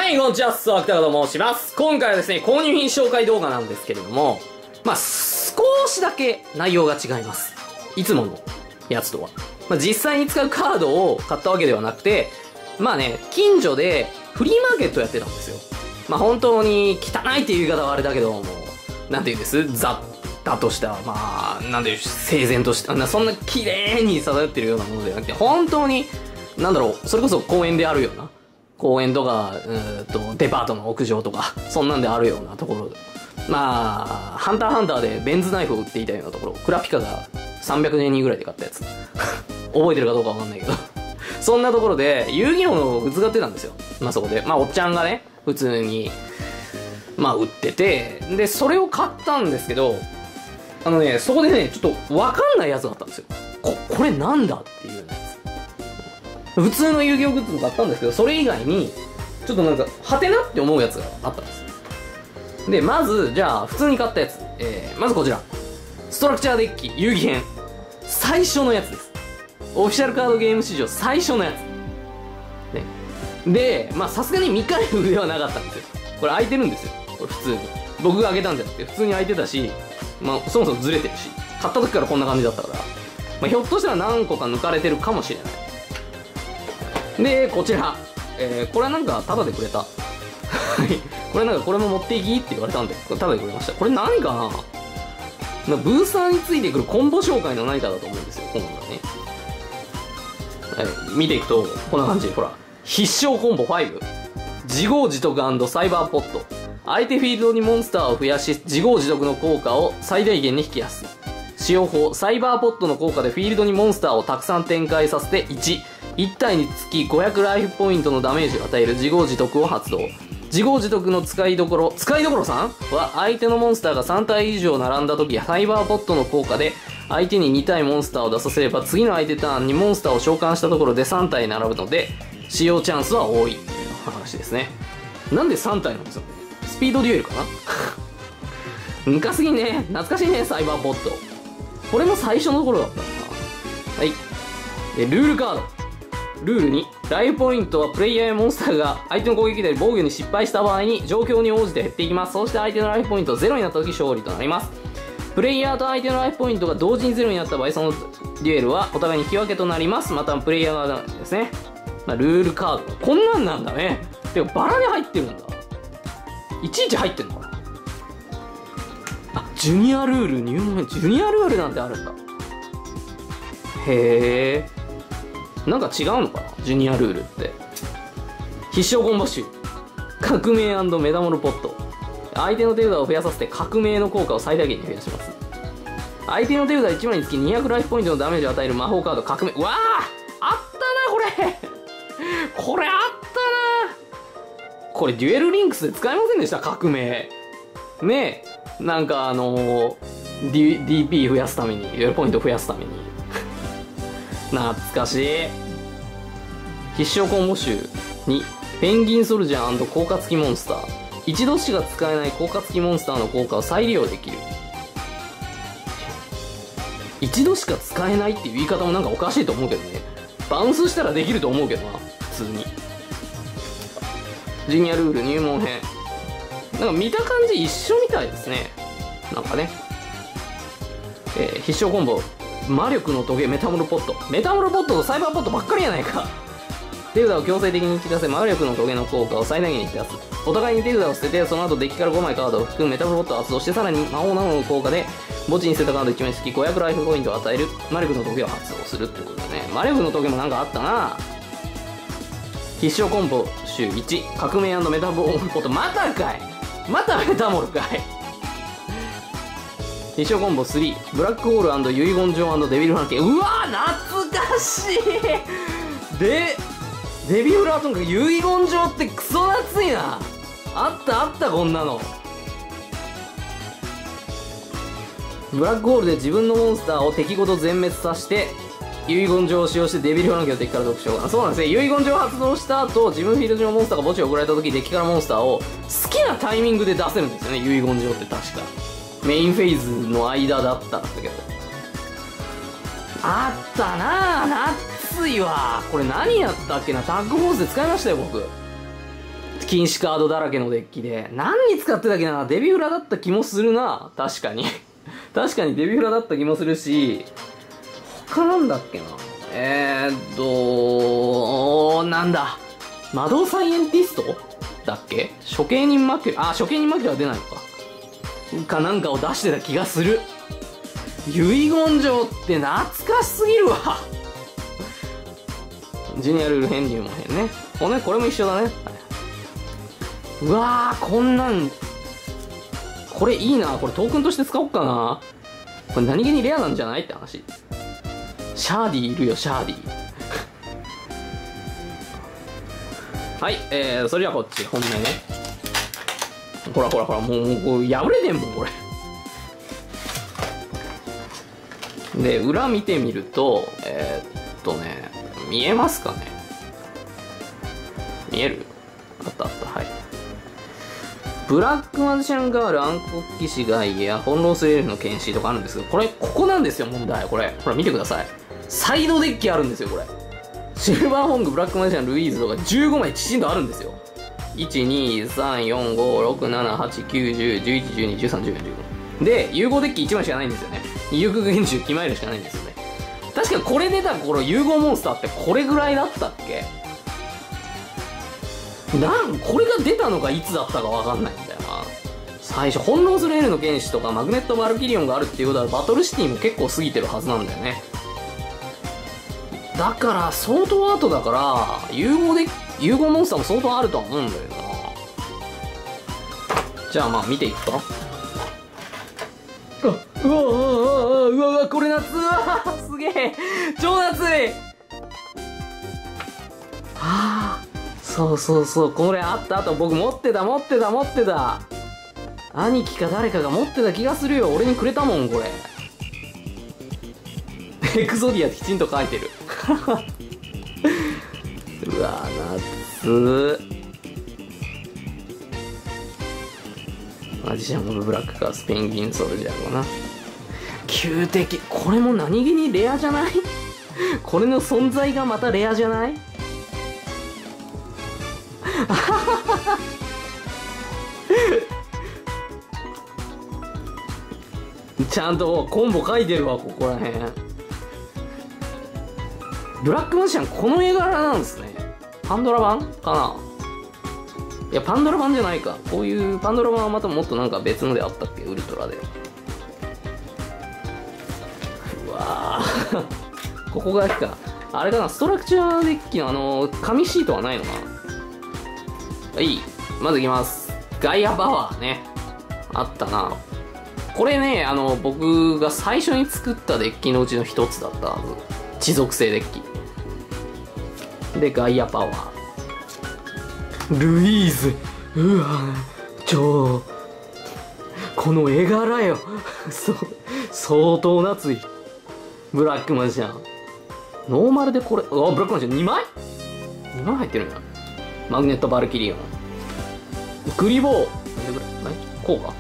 はい、こんにちは、秋田と申します。今回はですね、購入品紹介動画なんですけれども、少しだけ内容が違います。いつものやつとは。実際に使うカードを買ったわけではなくて、近所でフリーマーケットやってたんですよ。本当に汚いっていう言い方はあれだけども、なんて言うんです雑多とした、なんで整然とした、そんな綺麗に漂ってるようなものではなくて、本当に、それこそ公園であるような、公園とか、デパートの屋上とか、そんなんであるようなところで。ハンターハンターでベンズナイフを売っていたようなところ、クラピカが300年にぐらいで買ったやつ。覚えてるかどうかわかんないけど。そんなところで、遊戯王のグッズが売ってたんですよ。そこで。おっちゃんがね、普通に、売ってて、で、それを買ったんですけど、そこでね、ちょっとわかんないやつがあったんですよ。これなんだっていうやつ。普通の遊戯王グッズも買ったんですけど、それ以外に、ちょっとはてなって思うやつがあったんです。で、まず、じゃあ、普通に買ったやつ。まずこちら。ストラクチャーデッキ遊戯編。最初のやつです。オフィシャルカードゲーム史上最初のやつ。ね。で、さすがに未開封ではなかったんですよ。これ開いてるんですよ。これ普通に。僕が開けたんじゃなくて、普通に開いてたし、そもそもずれてるし、買った時からこんな感じだったから、ひょっとしたら何個か抜かれてるかもしれない。で、こちら。これはタダでくれた。はい。これこれも持っていきって言われたんで、これタダでくれました。これ何かなブーサーについてくるコンボ紹介の何かだと思うんですよ、今度はね。見ていくと、こんな感じ。ほら。必勝コンボ5。自業自得&サイバーポット。相手フィールドにモンスターを増やし、自業自得の効果を最大限に引き出す。使用法、サイバーポットの効果でフィールドにモンスターをたくさん展開させて1体につき500ライフポイントのダメージを与える自業自得を発動。自業自得の使いどころさんは相手のモンスターが3体以上並んだ時、サイバーポットの効果で相手に2体モンスターを出させれば次の相手ターンにモンスターを召喚したところで3体並ぶので使用チャンスは多いという話ですね。なんで3体なんですよね。スピードデュエルかな昔すぎね。懐かしいね、サイバーポット。これも最初のところだったのかな。はい。ルールカード。ルール2、ライフポイントはプレイヤーやモンスターが相手の攻撃で防御に失敗した場合に状況に応じて減っていきます。そして相手のライフポイントが0になった時勝利となります。プレイヤーと相手のライフポイントが同時に0になった場合、そのデュエルはお互いに引き分けとなります。またプレイヤー側ですね。ルールカード。こんなんなんだね。てかバラで入ってるんだ。いちいち入ってんのかな。ジュニアルール入門編。ジュニアルールなんてあるんだ。へー。違うのかなジュニアルールって。必勝コンボ集。革命&メタモルポット。相手の手札を増やさせて革命の効果を最大限に増やします。相手の手札1枚につき200ライフポイントのダメージを与える魔法カード革命。うわーあったなこれこれあったなこれデュエルリンクスで使えませんでした革命。ねえ。DP 増やすために、デュエルポイント増やすために。懐かしい。必勝コンボ集2、ペンギンソルジャー&効果付きモンスター。一度しか使えない効果付きモンスターの効果を再利用できる。一度しか使えないっていう言い方もおかしいと思うけどね。バウンスしたらできると思うけどな、普通に。ジュニアルール入門編。見た感じ一緒みたいですね。必勝コンボ。魔力のトゲ、メタモルポット。メタモルポットとサイバーポットばっかりやないか。手札を強制的に引き出せ、魔力のトゲの効果を最大限に引き出す。お互いに手札を捨てて、その後デッキから5枚カードを含むメタモルポットを発動して、さらに魔法などの効果で墓地に捨てたカード1枚につき500ライフポイントを与える魔力のトゲを発動するってことだね。魔力のトゲもあったな。必勝コンボ集1、革命&メタモルポット。またかい。またメタモルかい。必勝コンボ3、ブラックホール&遺言状&デビルフランケン。うわ懐かしいデビルフランケン、遺言状ってクソ熱いな。あったこんなの。ブラックホールで自分のモンスターを敵ごと全滅させて遺言状を使用してデビルフランケンを敵から読書。そうなんですね。遺言状を発動した後、自分フィールド上のモンスターが墓地を送られた時、デッキからモンスターを好きなタイミングで出せるんですよね。遺言状って確かメインフェーズの間だったんだけど。あったなぁ、夏いわ。これ何やったっけな。タッグフォースで使いましたよ、僕。 禁止カードだらけのデッキで、何に使ってたっけな、デビューラだった気もするな。確かに。確かにデビューラだった気もするし、他なんだっけな。なんだ。魔導サイエンティストだっけ、処刑人マキュラ、処刑人マキュラは出ないのか。なんかを出してた気がする。遺言状って懐かしすぎるわ。ジュニアルール編入門編ね。これも一緒だね。うわー、こんなん、これいいな。これトークンとして使おうかな。これ何気にレアなんじゃないって話。シャーディいるよ、シャーディ。はい、それじゃあこっち、本命ね。ほら、もうこう破れてんもん、これ。で、裏見てみると、見えますかね。見える？あった、はい。ブラックマジシャンガール、暗黒騎士ガイア、翻弄スレールの剣士とかあるんですけど、ここなんですよ、問題。これ。ほら、見てください。サイドデッキあるんですよ、これ。シルバーホング、ブラックマジシャン、ルイーズとか15枚きちんとあるんですよ。1、2、3、4、5、6、7、8、9、10、11、12、13、14、15。で、融合デッキ1枚しかないんですよね。有力幻獣決まえるしかないんですよね。確かこれ出た頃、融合モンスターってこれぐらいだったっけ？これが出たのがいつだったかわかんないんだよな。最初、翻弄スレールの剣士とかマグネットバルキリオンがあるっていうことは、バトルシティも結構過ぎてるはずなんだよね。だから相当後だから融合モンスターも相当あるとは思うんだけどな。じゃあまあ見ていくか。うわこれ夏、すげえ超夏い。そうこれあった。あと僕持ってた。兄貴か誰かが持ってた気がするよ。俺にくれたもんこれ。エクゾディアってきちんと書いてる。うわ夏。マジシャン・オブ・ブラックかスペンギン・ソルジャーかな。旧敵。これも何気にレアじゃない？これの存在がまたレアじゃない？ちゃんとコンボ書いてるわ、ここらへん。ブラックマジシャンこの絵柄なんですね。パンドラ版かな。いやパンドラ版じゃないか。こういうパンドラ版はまたもっとなんか別のであったっけ、ウルトラで。うわーここがかあれかな。ストラクチャーデッキの紙シートはないのかな。はい、まずいきます。ガイアパワーね、あったな。これね、僕が最初に作ったデッキのうちの一つだったはず。地属性デッキで、ガイアパワー、ルイーズ。うわこの絵柄よ。相当夏い。ブラックマジシャンノーマルでこれ、ブラックマジシャン2枚入ってるんだ。マグネットバルキリオン、クリボー、こうか。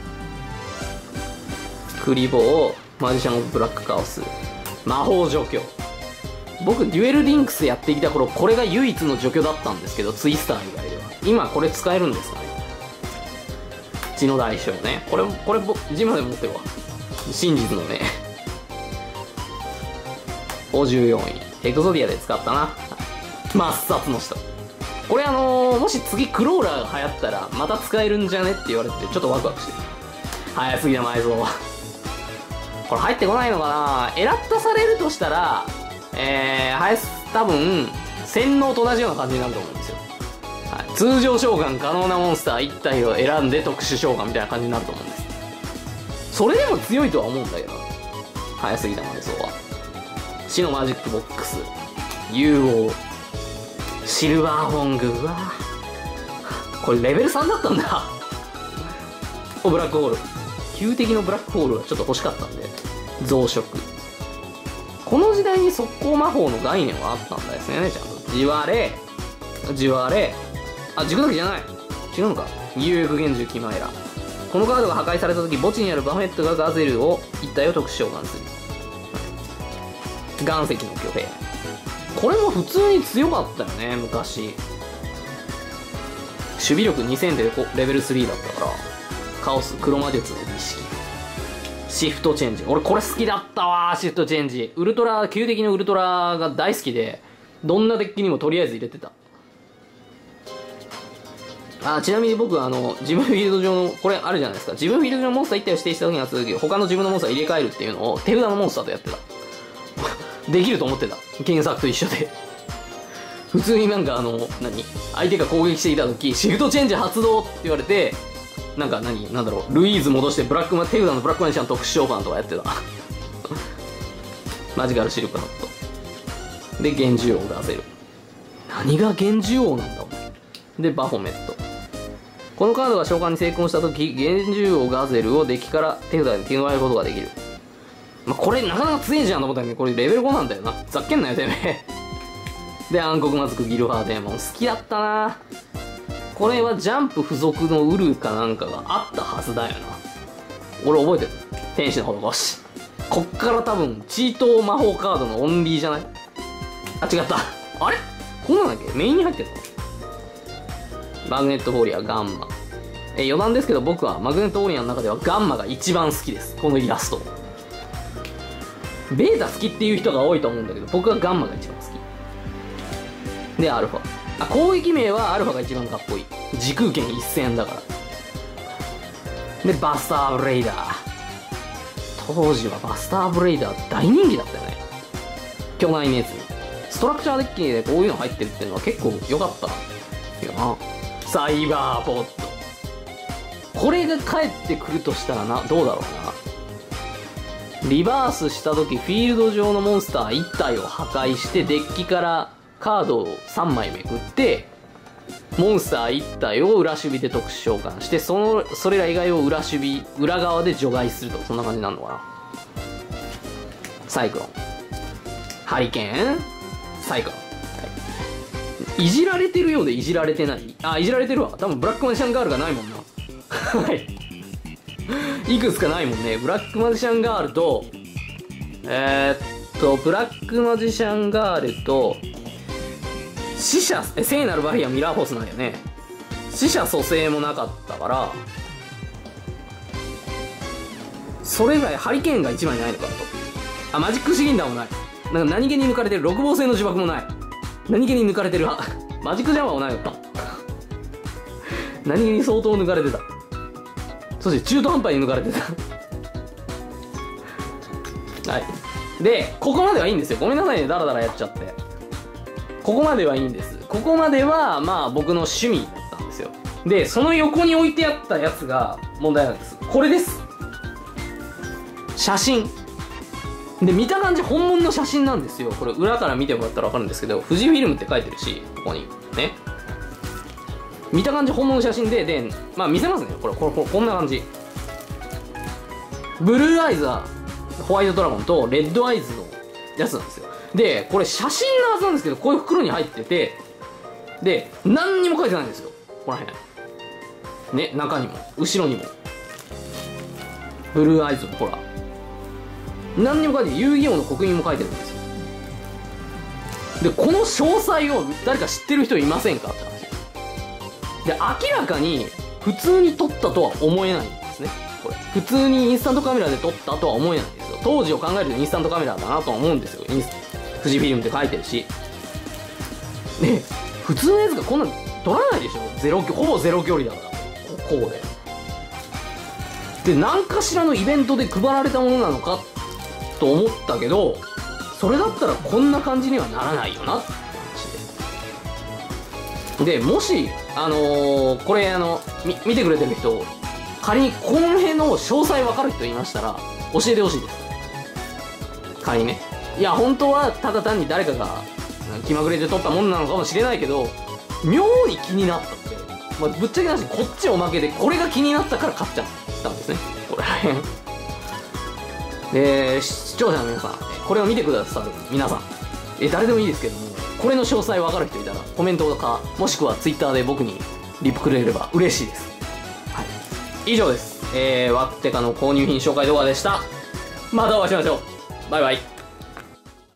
クリボー、マジシャン・オブ・ブラック・カオス、魔法除去。僕デュエルリンクスやってきた頃、これが唯一の除去だったんですけど、ツイスター以外では。今これ使えるんですかね。血の代償ね。これジマで持ってるわ。真実のね。54位エクゾディアで使ったな。抹殺の人。これもし次クローラーが流行ったらまた使えるんじゃねって言われて、ちょっとワクワクしてる。早すぎだ埋蔵は。これ入ってこないのかな。エラッタされるとしたら多分洗脳と同じような感じになると思うんですよ。はい、通常召喚可能なモンスター1体を選んで特殊召喚みたいな感じになると思うんです。それでも強いとは思うんだけど、早すぎた埋蔵は。死のマジックボックス、融合、シルバーホング。うわこれレベル3だったんだ。ブラックホール、旧敵のブラックホールはちょっと欲しかったんで増殖。この時代に速攻魔法の概念はあったんですね。ちゃんとじわれ軸だけじゃない、違うのか。有力幻獣キマエラ。このカードが破壊された時、墓地にあるバフェットがガゼルを1体を特殊召喚する。岩石の巨兵、これも普通に強かったよね昔。 備力2000でレベル3だったから、カオス、黒魔術、儀式。シフトチェンジ。俺これ好きだったわ、シフトチェンジ。ウルトラ、旧敵のウルトラが大好きで、どんなデッキにもとりあえず入れてた。ちなみに僕自分フィールド上の、これあるじゃないですか。自分フィールド上のモンスター1体を指定した時には続き、他の自分のモンスター入れ替えるっていうのを手札のモンスターとやってた。できると思ってた。原作と一緒で。普通になんか相手が攻撃していた時、シフトチェンジ発動って言われて、なんだろう、ルイーズ戻して手札のブラックマジシャン特殊召喚とかやってた。マジカルシルクハット。で、幻獣王を出せる。何が幻獣王なんだお前。で、バフォメット。このカードが召喚に成功した時、幻獣王ガゼルをデッキから手札に手加えることができる。これなかなか強いじゃんと思ったんだけど、これレベル5なんだよな。ざっけんなよ、てめえ。で、暗黒魔族ギルファーデーモン。好きだったな。これはジャンプ付属のウルかなんかがあったはずだよな。俺覚えてる。天使の施し。こっから多分、チート魔法カードのオンリーじゃない？違った。あれこんなんだっけ？メインに入ってるの？マグネットフォーリア、ガンマ。余談ですけど僕はマグネットフォーリアの中ではガンマが一番好きです。このイラスト。ベータ好きっていう人が多いと思うんだけど、僕はガンマが一番好き。で、アルファ。攻撃名はアルファが一番かっこいい。時空圏一戦だから。で、バスターブレイダー。当時はバスターブレイダー大人気だったよね。巨大ネズミ。ストラクチャーデッキでこういうの入ってるっていうのは結構良かったよな。サイバーポット。これが帰ってくるとしたらどうだろうな。リバースした時フィールド上のモンスター1体を破壊してデッキからカードを3枚めくってモンスター1体を裏守備で特殊召喚してそれら以外を裏側で除外すると。そんな感じになるのかな。サイクロン、ハリケーン、サイクロン、いじられてるようでいじられてない。いじられてるわ。多分ブラックマジシャンガールがないもんな。はいいくつかないもんね。ブラックマジシャンガールとブラックマジシャンガールと死者聖なるバリアミラーフォースなんよね。死者蘇生もなかったから、それ以外ハリケーンが1枚ないのかと。マジックシリンダーもない。なんか何気に抜かれてる六芒星の呪縛もない。何気に抜かれてるマジックジャマーもないのか。何気に相当抜かれてた。そして中途半端に抜かれてたはい。で、ここまではいいんですよ。ごめんなさいね、ダラダラやっちゃって。ここまではいいんです。ここまでは僕の趣味だったんですよ。で、その横に置いてあったやつが問題なんです。これです。写真で、見た感じ本物の写真なんですよ。これ裏から見てもらったら分かるんですけど、富士フィルムって書いてるし、ここにね、見た感じ本物の写真で見せますね。こんな感じ。ブルーアイズはホワイトドラゴンとレッドアイズのやつなんですよ。で、これ写真のはずなんですけど、こういう袋に入ってて、で、何にも書いてないんですよ。ここら辺ね、中にも後ろにもブルーアイズもほら何にも書いてない。遊戯王の刻印も書いてるんですよ。で、この詳細を誰か知ってる人いませんかって話で、明らかに普通に撮ったとは思えないんですね。これ普通にインスタントカメラで撮ったとは思えないんですよ。当時を考えるとインスタントカメラだなとは思うんですよ。富士フィルムって書いてるし。で、普通のやつがこんなの撮らないでしょ。ほぼゼロ距離だから。こうで。で、何かしらのイベントで配られたものなのかと思ったけど、それだったらこんな感じにはならないよなって話で。で、もしこれ見てくれてる人、仮にこの辺の詳細分かる人いましたら教えてほしいです。仮にね。いや本当はただ単に誰かが気まぐれで撮ったものなのかもしれないけど、妙に気になったって、ぶっちゃけなしこっちおまけでこれが気になったから買っちゃったんですね。これで、視聴者の皆さん、これを見てくださる皆さん、誰でもいいですけども、これの詳細分かる人いたらコメントかもしくはツイッターで僕にリプくれれば嬉しいです。はい、以上です。ワッテカの購入品紹介動画でした。またお会いしましょう。バイバイ。